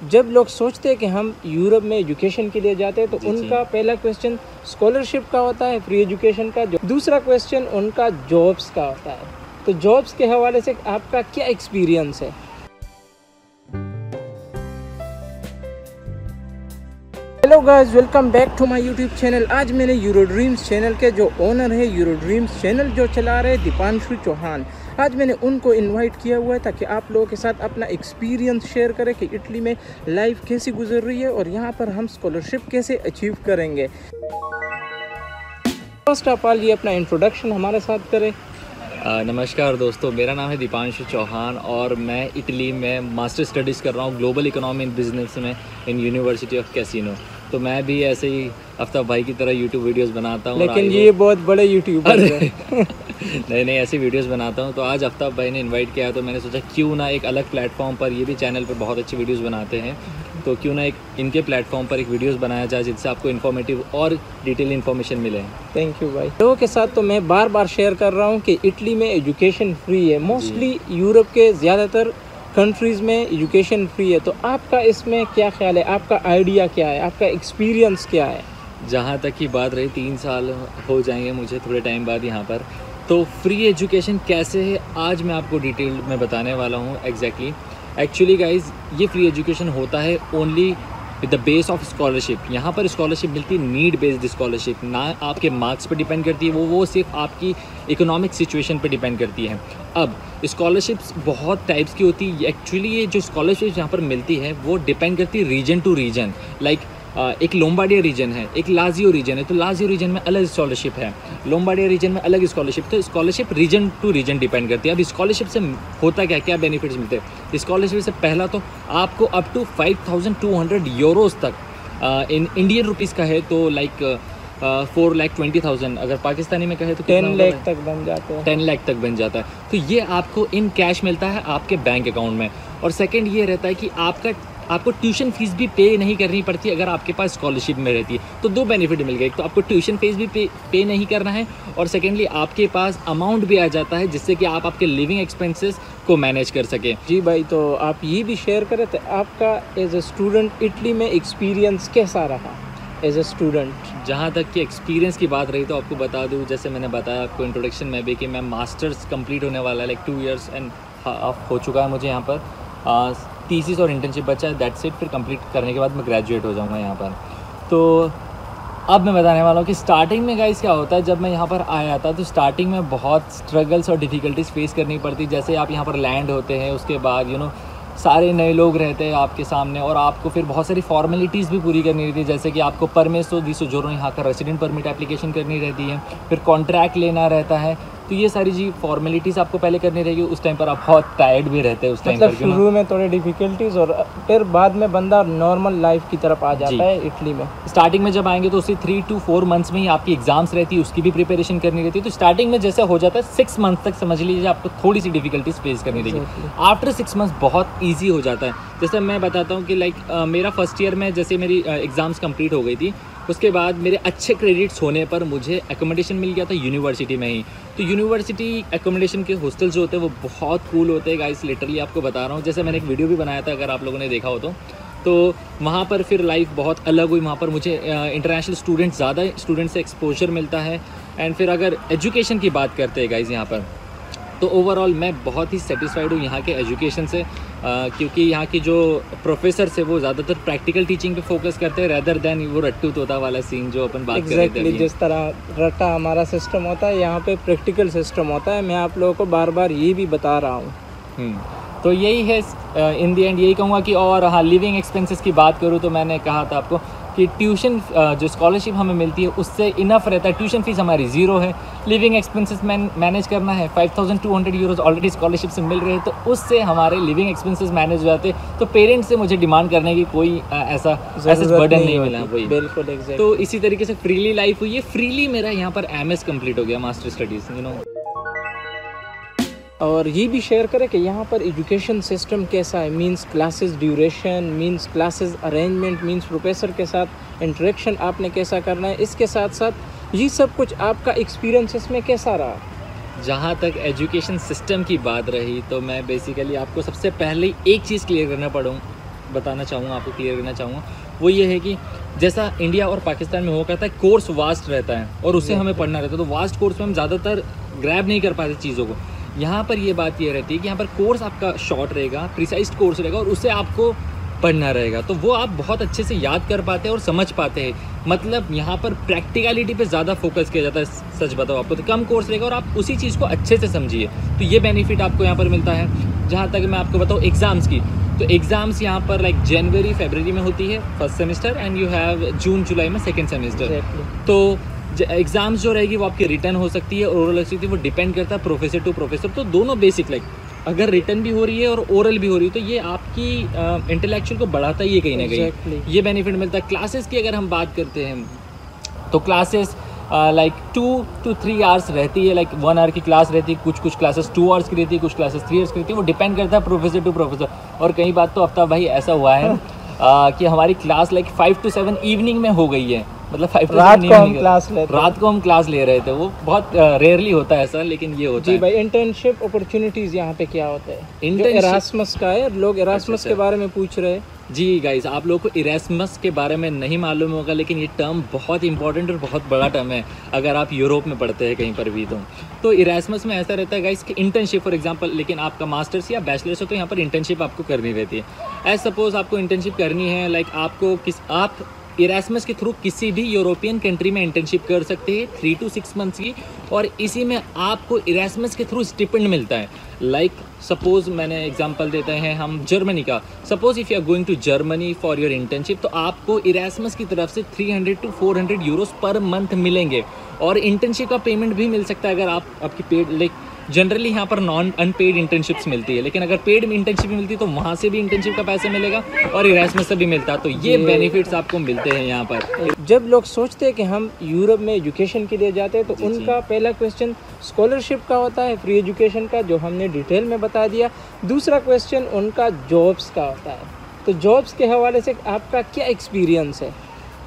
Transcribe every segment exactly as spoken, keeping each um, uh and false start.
जब लोग सोचते हैं कि हम यूरोप में एजुकेशन के लिए जाते हैं तो उनका पहला क्वेश्चन स्कॉलरशिप का होता है, फ्री एजुकेशन का। दूसरा क्वेश्चन उनका जॉब्स का होता है। तो जॉब्स के हवाले से आपका क्या एक्सपीरियंस है? Hello guys, welcome back to my YouTube channel. आज मेरे यूरो ड्रीम्स चैनल के जो ओनर है, यूरो ड्रीम्स चैनल जो चला रहे हैं, दीपांशु चौहान, आज मैंने उनको इनवाइट किया हुआ है ताकि आप लोगों के साथ अपना एक्सपीरियंस शेयर करें कि इटली में लाइफ कैसी गुजर रही है और यहाँ पर हम स्कॉलरशिप कैसे अचीव करेंगे। फर्स्ट ऑफ ऑल ये अपना इंट्रोडक्शन हमारे साथ करें। नमस्कार दोस्तों, मेरा नाम है दीपांशु चौहान और मैं इटली में मास्टर स्टडीज़ कर रहा हूँ ग्लोबल इकोनॉमी इन बिजनेस में इन यूनिवर्सिटी ऑफ कैसीनो। तो मैं भी ऐसे ही आफ्ताब भाई की तरह यूट्यूब वीडियोस बनाता हूँ। लेकिन ये बहुत बड़े यूट्यूबर हैं। नहीं नहीं ऐसी वीडियोस बनाता हूँ। तो आज आफ्ताब भाई ने इनवाइट किया तो मैंने सोचा क्यों ना एक अलग प्लेटफॉर्म पर, ये भी चैनल पर बहुत अच्छी वीडियोस बनाते हैं, तो क्यों ना एक इनके प्लेटफॉर्म पर एक वीडियोस बनाया जाए जिससे आपको इन्फॉर्मेटिव और डिटेल इन्फॉर्मेशन मिले। थैंक यू भाई। लोगों के साथ तो मैं बार बार शेयर कर रहा हूँ कि इटली में एजुकेशन फ्री है। मोस्टली यूरोप के ज़्यादातर कंट्रीज़ में एजुकेशन फ्री है। तो आपका इसमें क्या ख्याल है? आपका आइडिया क्या है? आपका एक्सपीरियंस क्या है? जहाँ तक की बात रही, तीन साल हो जाएंगे मुझे थोड़े टाइम बाद यहाँ पर। तो फ्री एजुकेशन कैसे है आज मैं आपको डिटेल में बताने वाला हूँ एग्जैक्टली। एक्चुअली गाइज, ये फ्री एजुकेशन होता है only with the base of scholarship. यहाँ पर स्कॉलरशिप मिलती है नीड बेस्ड स्कॉलरशिप, ना आपके मार्क्स पर डिपेंड करती है, वो वो सिर्फ आपकी इकोनॉमिक सिचुएशन पर डिपेंड करती है। अब स्कॉलरशिप्स बहुत टाइप्स की होती है। एक्चुअली ये जो स्कॉलरशिप यहाँ पर मिलती है वो डिपेंड करती है रीजन टू रीजन। लाइक एक लोम्बार्डिया रीजन है, एक लाजियो रीजन है, तो लाजियो रीजन में अलग स्कॉलरशिप है, लोम्बार्डिया रीजन में अलग स्कॉलरशिप। तो scholarship region to region depend करती है। अब स्कॉलरशिप से होता क्या क्या बेनिफिट्स मिलते हैं स्कॉलरशिप से? पहला तो आपको up to five thousand two hundred euros तक इन इंडियन रुपीज़ का है तो like four lakh twenty thousand, अगर पाकिस्तानी में कहे तो टेन लाख तक बन जाता है। टेन लाख तक बन जाता है। तो ये आपको इन कैश मिलता है आपके बैंक अकाउंट में। और सेकंड ये रहता है कि आपका आपको ट्यूशन फीस भी पे नहीं करनी पड़ती अगर आपके पास स्कॉलरशिप में रहती है। तो दो बेनिफिट मिल गए, तो आपको ट्यूशन फीस भी पे पे नहीं करना है और सेकेंडली आपके पास अमाउंट भी आ जाता है जिससे कि आप आपके लिविंग एक्सपेंसेस को मैनेज कर सकें। जी भाई, तो आप ये भी शेयर करें तो आपका एज ए स्टूडेंट इटली में एक्सपीरियंस कैसा रहा एज ए स्टूडेंट? जहाँ तक कि एक्सपीरियंस की बात रही तो आपको बता दूँ, जैसे मैंने बताया आपको इंट्रोडक्शन में भी कि मैं मास्टर्स कंप्लीट होने वाला है, like two years and half हो चुका है मुझे यहाँ पर। थीसिस और इंटर्नशिप बचा है, दैट्स इट। फिर कंप्लीट करने के बाद मैं ग्रेजुएट हो जाऊँगा यहाँ पर। तो अब मैं बताने वाला हूँ कि स्टार्टिंग में गाइस क्या होता है। जब मैं यहाँ पर आया था तो स्टार्टिंग में बहुत स्ट्रगल्स और डिफ़िकल्टीज फेस करनी पड़ती। जैसे आप यहाँ पर लैंड होते हैं, उसके बाद यू नो सारे नए लोग रहते हैं आपके सामने और आपको फिर बहुत सारी फॉर्मेलिटीज़ भी पूरी करनी रहती है। जैसे कि आपको परमिसो दी सोजोर्नो यहाँ का रेसिडेंट परमिट एप्लीकेशन करनी रहती है, फिर कॉन्ट्रैक्ट लेना रहता है। तो ये सारी जी फॉर्मेलिटीज़ आपको पहले करनी रहेगी। उस टाइम पर आप बहुत टायर्ड भी रहते हैं उस टाइम मतलब पर। शुरू में थोड़े डिफिकल्टीज और फिर बाद में बंदा नॉर्मल लाइफ की तरफ आ जाता है इटली में। स्टार्टिंग में जब आएंगे तो उसी थ्री टू फोर मंथ्स में ही आपकी एग्जाम्स रहती है, उसकी भी प्रिपरेशन करनी रहती है। तो स्टार्टिंग में जैसे हो जाता है सिक्स मंथ तक समझ लीजिए आपको थोड़ी सी डिफिकल्टीज फेस करनी रहेगी। आफ्टर सिक्स मंथ्स बहुत ईजी हो जाता है। जैसे मैं बताता हूँ कि लाइक uh, मेरा फर्स्ट ईयर में जैसे मेरी एग्ज़ाम्स कंप्लीट हो गई थी, उसके बाद मेरे अच्छे क्रेडिट्स होने पर मुझे एकोमोडेशन मिल गया था यूनिवर्सिटी में ही। तो यूनिवर्सिटी एकोमोडेशन के हॉस्टल्स जो होते हैं वो बहुत कूल होते हैं गाइस, लिटरली आपको बता रहा हूँ। जैसे मैंने एक वीडियो भी बनाया था, अगर आप लोगों ने देखा हो तो तो वहाँ पर फिर लाइफ बहुत अलग हुई। वहाँ पर मुझे इंटरनेशनल स्टूडेंट्स ज़्यादा स्टूडेंट्स से एक्सपोजर मिलता है। एंड फिर अगर एजुकेशन की बात करते हैं गाइस यहाँ पर, तो ओवरऑल मैं बहुत ही सेटिस्फाइड हूँ यहाँ के एजुकेशन से, आ, क्योंकि यहाँ की जो प्रोफेसर है वो ज़्यादातर प्रैक्टिकल टीचिंग पे फोकस करते हैं रेदर देन वो रट्टू तोता वाला सीन जो अपन बात exactly, कर रहे थे। जिस तरह रट्टा हमारा सिस्टम होता है, यहाँ पे प्रैक्टिकल सिस्टम होता है। मैं आप लोगों को बार बार ये भी बता रहा हूँ। तो यही है इन दी एंड, यही कहूँगा कि और हाँ, लिविंग एक्सपेंसेस की बात करूँ तो मैंने कहा था आपको कि ट्यूशन जो स्कॉलरशिप हमें मिलती है उससे इनफ रहता है। ट्यूशन फीस हमारी ज़ीरो है, लिविंग एक्सपेंसेस मैनेज करना है, five thousand two hundred euros already scholarship से मिल रहे हैं, तो उससे हमारे लिविंग एक्सपेंसेस मैनेज हो जाते हैं। तो पेरेंट्स से मुझे डिमांड करने की कोई ऐसा ऐसा बर्डन नहीं मिला। वही बिल्कुल एग्जैक्ट। तो इसी तरीके से फ्रीली लाइफ हुई है। फ्रीली मेरा यहाँ पर एम एस कम्प्लीट हो गया, मास्टर स्टडीज़, यू नो। और ये भी शेयर करें कि यहाँ पर एजुकेशन सिस्टम कैसा है, means classes duration, means classes arrangement, means professor के साथ इंटरेक्शन आपने कैसा करना है। इसके साथ साथ ये सब कुछ आपका एक्सपीरियंस इसमें कैसा रहा? जहाँ तक एजुकेशन सिस्टम की बात रही तो मैं बेसिकली आपको सबसे पहले एक चीज़ क्लियर करना पड़ूँ बताना चाहूँगा, आपको क्लियर करना चाहूँगा, वो ये है कि जैसा इंडिया और पाकिस्तान में हो करता है, कोर्स वास्ट रहता है और उससे हमें पढ़ना रहता है, तो वास्ट कोर्स में हम ज़्यादातर ग्रैब नहीं कर पाते चीज़ों को। यहाँ पर ये बात ये रहती है कि यहाँ पर कोर्स आपका शॉर्ट रहेगा, प्रिसाइज कोर्स रहेगा और उससे आपको पढ़ना रहेगा, तो वो आप बहुत अच्छे से याद कर पाते हैं और समझ पाते हैं। मतलब यहाँ पर प्रैक्टिकलिटी पे ज़्यादा फोकस किया जाता है, सच बताओ आपको, तो कम कोर्स रहेगा और आप उसी चीज़ को अच्छे से समझिए, तो ये बेनिफिट आपको यहाँ पर मिलता है। जहाँ तक मैं आपको बताऊँ एग्ज़ाम्स की, तो एग्ज़ाम्स यहाँ पर लाइक जनवरी फरवरी में होती है first semester and you have June July में सेकेंड सेमेस्टर। तो एग्ज़ाम्स जो रहेगी वो आपकी रिटर्न हो सकती है और ओरल हो सकती है, वो डिपेंड करता है प्रोफेसर टू प्रोफेसर। तो दोनों बेसिक लाइक अगर रिटर्न भी हो रही है और ओरल भी हो रही है तो ये आपकी इंटेलेक्चुअल को बढ़ाता ही है कहीं ना कहीं, exactly. ये बेनिफिट मिलता है। क्लासेस की अगर हम बात करते हैं तो classes like two to three hours रहती है, लाइक वन आवर की क्लास रहती है, कुछ कुछ क्लासेस टू आवर्स की रहती है, कुछ क्लासेस थ्री आवर्स की रहती है, वो डिपेंड करता है प्रोफेसर टू प्रोफेसर। और कई बात तो आफ्ताब भाई ऐसा हुआ है uh, कि हमारी class like five to seven evening में हो गई है, मतलब फाइव रात को हम क्लास लेते रात को हम क्लास ले रहे थे, वो बहुत रेयरली होता है ऐसा, लेकिन ये होता जी है। भाई इंटर्नशिप अपॉर्चुनिटीज़ यहाँ पे क्या होता है? जो इरास्मस का है, लोग इरास्मस के बारे में पूछ रहे हैं। जी गाइस, आप लोगों को इरास्मस के बारे में नहीं मालूम होगा, लेकिन ये टर्म बहुत इंपॉर्टेंट और बहुत बड़ा टर्म है अगर आप यूरोप में पढ़ते हैं कहीं पर भी। तो तो इरास्मस में ऐसा रहता है गाइस कि इंटर्नशिप फॉर एग्जांपल, लेकिन आपका मास्टर्स या बैचलर्स हो तो यहाँ पर इंटर्नशिप आपको करनी रहती है। एज सपोज आपको इंटर्नशिप करनी है, लाइक आपको किस आप इरास्मस के थ्रू किसी भी यूरोपियन कंट्री में इंटर्नशिप कर सकते हैं थ्री टू सिक्स मंथ्स की, और इसी में आपको इरास्मस के थ्रू स्टिपेंड मिलता है। लाइक सपोज मैंने एग्जांपल देते हैं हम जर्मनी का, suppose if you are going to Germany for your internship, तो आपको इरास्मस की तरफ से three hundred to four hundred euros per month मिलेंगे, और इंटर्नशिप का पेमेंट भी मिल सकता है अगर आप आपकी पेड लाइक जनरली यहाँ पर नॉन अनपेड इंटर्नशिप्स मिलती है, लेकिन अगर पेड इंटर्नशिप मिलती है तो वहाँ से भी इंटर्नशिप का पैसा मिलेगा और इरास्मस से भी मिलता है, तो ये बेनिफिट्स आपको मिलते हैं यहाँ पर। जब लोग सोचते हैं कि हम यूरोप में एजुकेशन के लिए जाते हैं तो उनका पहला क्वेश्चन स्कॉलरशिप का होता है, फ्री एजुकेशन का, जो हमने डिटेल में बता दिया। दूसरा क्वेश्चन उनका जॉब्स का होता है, तो जॉब्स के हवाले से आपका क्या एक्सपीरियंस है?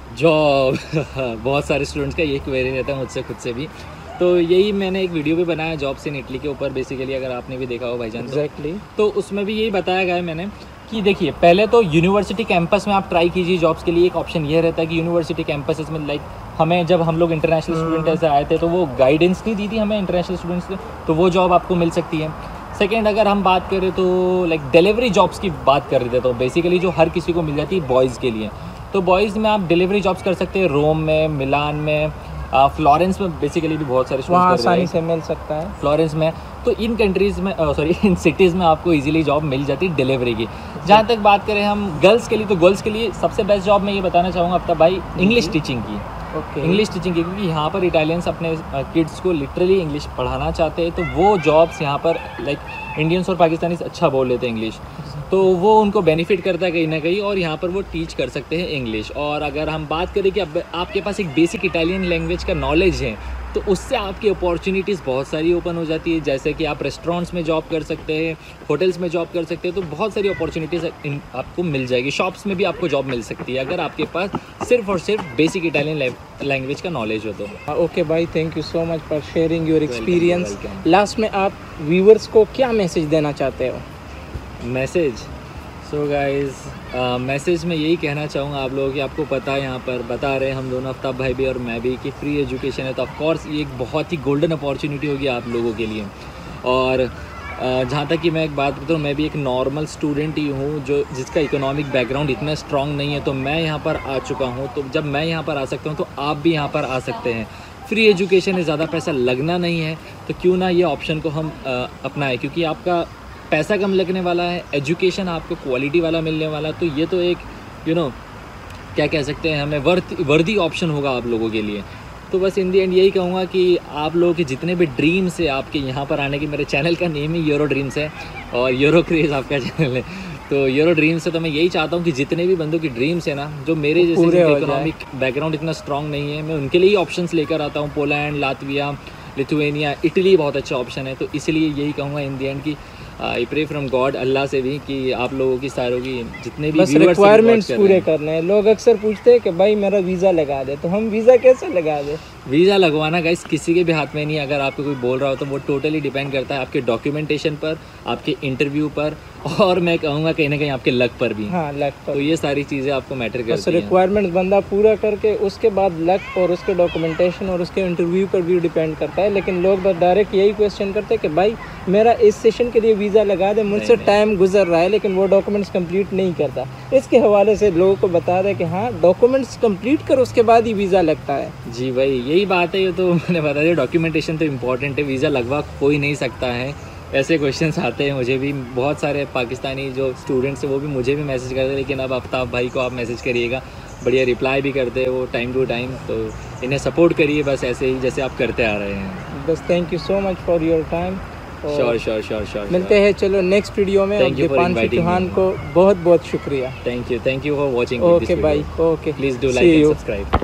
जॉब बहुत सारे स्टूडेंट्स का ये क्वेरी रहता है मुझसे खुद से भी, तो यही मैंने एक वीडियो भी बनाया जॉब्स इन इटली के ऊपर बेसिकली, अगर आपने भी देखा हो भाईजान। Exactly exactly. तो उसमें भी यही बताया गया है मैंने कि देखिए पहले तो यूनिवर्सिटी कैंपस में आप ट्राई कीजिए जॉब्स के लिए। एक ऑप्शन ये रहता है कि यूनिवर्सिटी कैंपस में लाइक हमें जब हम लोग इंटरनेशनल स्टूडेंट ऐसे आए थे तो वो गाइडेंस नहीं दी थी हमें इंटरनेशनल स्टूडेंट्स को, तो वो जॉब आपको मिल सकती है। सेकेंड अगर हम बात करें तो लाइक डिलीवरी जॉब्स की बात कर रहे थे, तो बेसिकली जो हर किसी को मिल जाती है बॉयज़ के लिए, तो बॉयज़ में आप डिलीवरी जॉब्स कर सकते हैं रोम में, मिलान में, फ्लोरेंस में बेसिकली भी बहुत सारे वहाँ आसानी से मिल सकता है फ्लोरेंस में। तो इन कंट्रीज़ में सॉरी इन सिटीज़ में आपको इजीली जॉब मिल जाती है डिलीवरी की। जहाँ तक बात करें हम गर्ल्स के लिए, तो गर्ल्स के लिए सबसे बेस्ट जॉब मैं ये बताना चाहूँगा अब तक भाई इंग्लिश टीचिंग की। ओके इंग्लिश टीचिंग की, क्योंकि यहाँ पर इटालियंस अपने किड्स को लिटरली इंग्लिश पढ़ाना चाहते हैं, तो वो जॉब्स यहाँ पर लाइक इंडियंस और पाकिस्तानीज अच्छा बोल लेते हैं इंग्लिश, तो वो उनको बेनिफिट करता है कहीं ना कहीं, और यहाँ पर वो टीच कर सकते हैं इंग्लिश। और अगर हम बात करें कि अब आपके पास एक बेसिक इटालियन लैंग्वेज का नॉलेज है तो उससे आपकी अपॉर्चुनिटीज़ बहुत सारी ओपन हो जाती है, जैसे कि आप रेस्टोरेंट्स में जॉब कर सकते हैं, होटल्स में जॉब कर सकते हैं, तो बहुत सारी अपॉर्चुनिटीज़ आपको मिल जाएगी। शॉप्स में भी आपको जॉब मिल सकती है अगर आपके पास सिर्फ और सिर्फ बेसिक इटालियन लैंग्वेज का नॉलेज हो तो। ओके भाई, thank you so much for sharing your experience. Last में आप व्यूअर्स को क्या मैसेज देना चाहते हो? मैसेज सो गाइज़ मैसेज में यही कहना चाहूँगा आप लोगों की, आपको पता है यहाँ पर बता रहे हैं हम दोनों आफ्ताब भाई भी और मैं भी कि फ्री एजुकेशन है, तो ऑफकोर्स ये एक बहुत ही गोल्डन अपॉर्चुनिटी होगी आप लोगों के लिए। और uh, जहाँ तक कि मैं एक बात बताऊँ, मैं भी एक नॉर्मल स्टूडेंट ही हूँ जो जिसका इकोनॉमिक बैकग्राउंड इतना स्ट्रॉन्ग नहीं है, तो मैं यहाँ पर आ चुका हूँ, तो जब मैं यहाँ पर आ सकता हूँ तो आप भी यहाँ पर आ सकते हैं। फ्री एजुकेशन है, ज़्यादा पैसा लगना नहीं है, तो क्यों ना ये ऑप्शन को हम uh, अपनाएं, क्योंकि आपका पैसा कम लगने वाला है, एजुकेशन आपको क्वालिटी वाला मिलने वाला, तो ये तो एक यू नो क्या कह सकते हैं, हमें वर्थ वर्दी ऑप्शन होगा आप लोगों के लिए। तो बस इन दी एंड यही कहूँगा कि आप लोगों के जितने भी ड्रीम्स है आपके यहाँ पर आने की, मेरे चैनल का नेम ही यूरो ड्रीम्स है और यूरोक्रेज आपका चैनल है, तो यूरो ड्रीम्स से तो मैं यही चाहता हूँ कि जितने भी बंदों की ड्रीम्स है ना, जो मेरे जैसे इकोनॉमिक बैकग्राउंड इतना स्ट्रॉन्ग नहीं है, मैं उनके लिए ही ऑप्शंस लेकर आता हूँ। पोलैंड, लातविया, लिथुआनिया, इटली बहुत अच्छा ऑप्शन है, तो इसलिए यही कहूँगा इन दी एंड की I pray from God, Allah से भी, कि आप लोगों की सारों की जितने भी बस रिक्वायरमेंट्स पूरे करने हैं। लोग अक्सर पूछते हैं कि भाई मेरा वीज़ा लगा दे, तो हम वीज़ा कैसे लगा दे? वीज़ा लगवाना गाइस किसी के भी हाथ में नहीं है। अगर आपको कोई बोल रहा हो तो वो टोटली डिपेंड करता है आपके डॉक्यूमेंटेशन पर, आपके इंटरव्यू पर, और मैं कहूँगा कहीं ना कहीं आपके लक पर भी। हाँ, लक पर। तो ये सारी चीज़ें आपको मैटर करती बस हैं। रिक्वायरमेंट बंदा पूरा करके उसके बाद लक और उसके डॉक्यूमेंटेशन और उसके इंटरव्यू पर भी डिपेंड करता है। लेकिन लोग बस डायरेक्ट यही क्वेश्चन करते हैं कि भाई मेरा इस सेशन के लिए वीज़ा लगा दे, मुझसे टाइम गुजर रहा है लेकिन वो डॉक्यूमेंट्स कंप्लीट नहीं करता। इसके हवाले से लोगों को बता दें कि हाँ, डॉक्यूमेंट्स कंप्लीट करो उसके बाद ही वीज़ा लगता है। जी भाई, यही बात है। ये तो मैंने बता दिया, डॉक्यूमेंटेशन तो इम्पॉर्टेंट है, वीज़ा लगवा कोई नहीं सकता है। ऐसे क्वेश्चंस आते हैं मुझे भी, बहुत सारे पाकिस्तानी जो स्टूडेंट्स हैं वो भी मुझे भी मैसेज करते हैं, लेकिन अब आफ्ताब भाई को आप मैसेज करिएगा, बढ़िया रिप्लाई भी करते हैं वो टाइम टू टाइम। तो इन्हें सपोर्ट करिए बस ऐसे ही जैसे आप करते आ रहे हैं। बस thank you so much for your time. Sure sure sure sure मिलते हैं चलो नेक्स्ट वीडियो में। दीपांशु चौहान को बहुत बहुत शुक्रिया। Thank you thank you for watching. Okay bye. Okay, please do like and subscribe.